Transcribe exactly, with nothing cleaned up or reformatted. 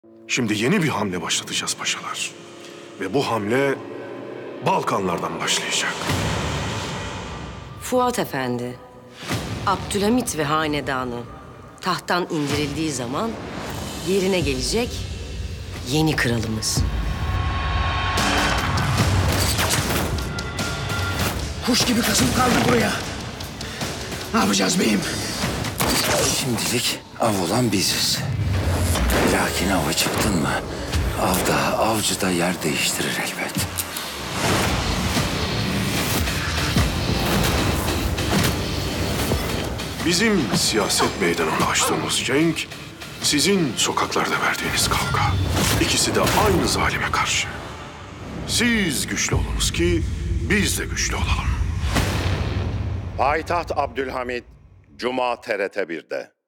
Şimdi yeni bir hamle başlatacağız paşalar. Ve bu hamle Balkanlardan başlayacak. Fuat Efendi, Abdülhamit ve hanedanı tahttan indirildiği zaman yerine gelecek yeni kralımız. Kuş gibi kasıp kaldı buraya. Ne yapacağız beyim? Şimdilik av olan biziz. Lakin ava çıktın mı, avda, avcı da yer değiştirir elbet. Bizim siyaset meydanında açtığımız cenk, sizin sokaklarda verdiğiniz kavga. İkisi de aynı zalime karşı. Siz güçlü olunuz ki biz de güçlü olalım. Payitaht Abdülhamit, Cuma T R T bir'de.